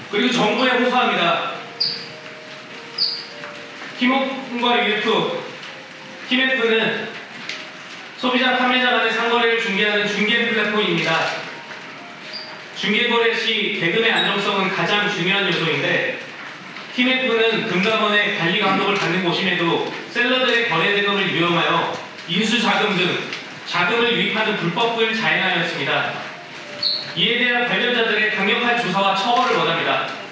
그리고 정부에 호소합니다. 티모과 UF, TMF는 소비자, 판매자 간의 상거래를 중개하는 중개 플랫폼입니다. 중개거래 시 대금의 안정성은 가장 중요한 요소인데 TMF는 금감원의 관리 감독을 받는 곳임에도 셀러들의 거래 대금을 유용하여 인수자금 등 자금을 유입하는 불법을 자행하였습니다. 이에 대한 관련자들의 강력한 조사와 처벌을 원합니다.